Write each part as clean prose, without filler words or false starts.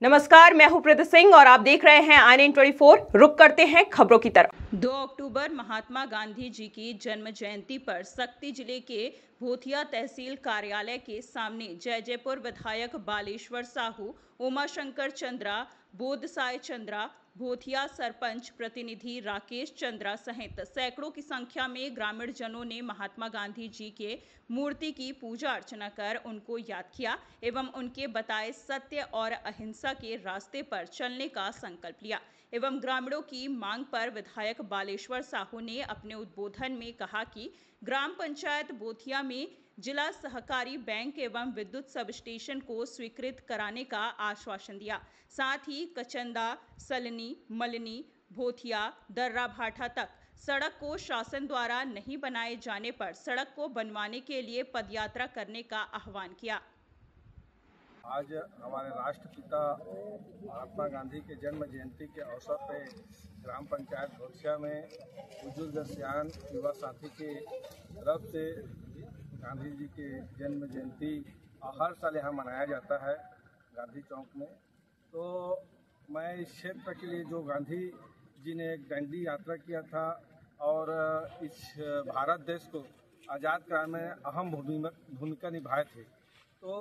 नमस्कार, मैं हूं प्रीति सिंह और आप देख रहे हैं INN 24। रुक करते हैं खबरों की तरफ। 2 अक्टूबर महात्मा गांधी जी की जन्म जयंती पर सक्ती जिले के भोथिया तहसील कार्यालय के सामने जयपुर विधायक बालेश्वर साहू, उमाशंकर चंद्रा, बोधसाय चंद्रा, भोथिया सरपंच प्रतिनिधि राकेश चंद्रा सहित सैकड़ों की संख्या में ग्रामीण जनों ने महात्मा गांधी जी के मूर्ति की पूजा अर्चना कर उनको याद किया एवं उनके बताए सत्य और अहिंसा के रास्ते पर चलने का संकल्प लिया। एवं ग्रामीणों की मांग पर विधायक बालेश्वर साहू ने अपने उद्बोधन में कहा कि ग्राम पंचायत बोथिया में जिला सहकारी बैंक एवं विद्युत सब स्टेशन को स्वीकृत कराने का आश्वासन दिया। साथ ही कचंदा, सलनी, मलनी, भोथिया, दर्रा भाठा तक सड़क को शासन द्वारा नहीं बनाए जाने पर सड़क को बनवाने के लिए पदयात्रा करने का आह्वान किया। आज हमारे राष्ट्रपिता महात्मा गांधी के जन्म जयंती के अवसर पे ग्राम पंचायत भोथिया में बुजुर्ग सियान युवा साथी के तरफ से गांधी जी के जन्म जयंती हर साल यहाँ मनाया जाता है गांधी चौक में। तो मैं इस क्षेत्र के लिए जो गांधी जी ने एक दांडी यात्रा किया था और इस भारत देश को आज़ाद कराने में अहम भूमिका निभाए थे, तो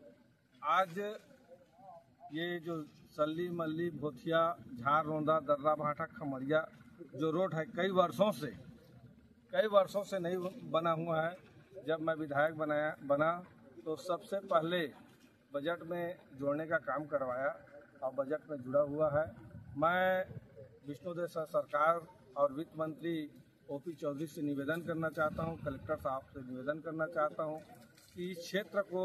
आज ये जो सल्ली मल्ली भोथिया झार रोंदा दर्रा भाठा खमरिया जो रोड है कई वर्षों से नहीं बना हुआ है। जब मैं विधायक बना तो सबसे पहले बजट में जोड़ने का काम करवाया और बजट में जुड़ा हुआ है। मैं विष्णुदेव सरकार और वित्त मंत्री OP चौधरी से निवेदन करना चाहता हूं, कलेक्टर साहब से निवेदन करना चाहता हूं कि इस क्षेत्र को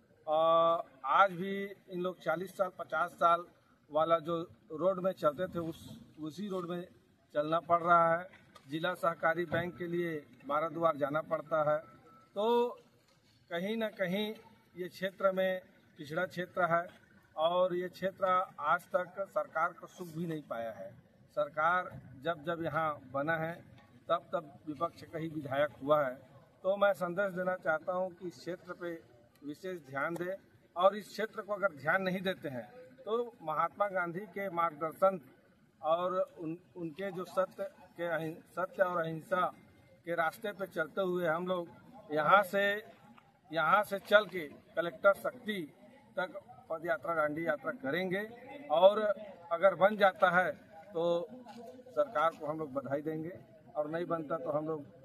आज भी इन लोग 40 साल 50 साल वाला जो रोड में चलते थे उसी रोड में चलना पड़ रहा है। जिला सहकारी बैंक के लिए 12 द्वार जाना पड़ता है। तो कहीं ना कहीं ये क्षेत्र में पिछड़ा क्षेत्र है और ये क्षेत्र आज तक सरकार को सुख भी नहीं पाया है। सरकार जब यहाँ बना है तब विपक्ष का ही विधायक हुआ है। तो मैं संदेश देना चाहता हूँ कि इस क्षेत्र पे विशेष ध्यान दें और इस क्षेत्र को अगर ध्यान नहीं देते हैं तो महात्मा गांधी के मार्गदर्शन और उनके जो सत्य और अहिंसा के रास्ते पे चलते हुए हम लोग यहाँ से चल के कलेक्टर सक्ती तक पदयात्रा दांडी यात्रा करेंगे और अगर बन जाता है तो सरकार को हम लोग बधाई देंगे और नहीं बनता तो हम लोग